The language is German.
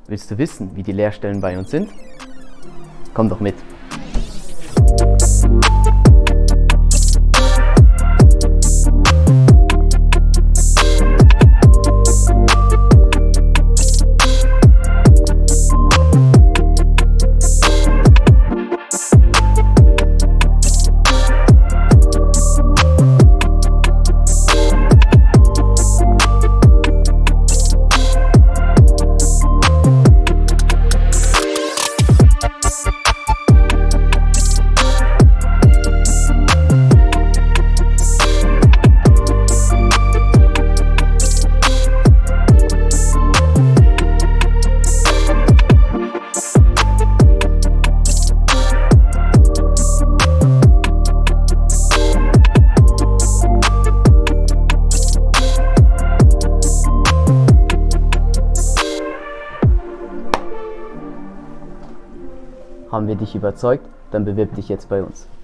Willst du wissen, wie die Lehrstellen bei uns sind? Komm doch mit! Haben wir dich überzeugt? Dann bewirb dich jetzt bei uns.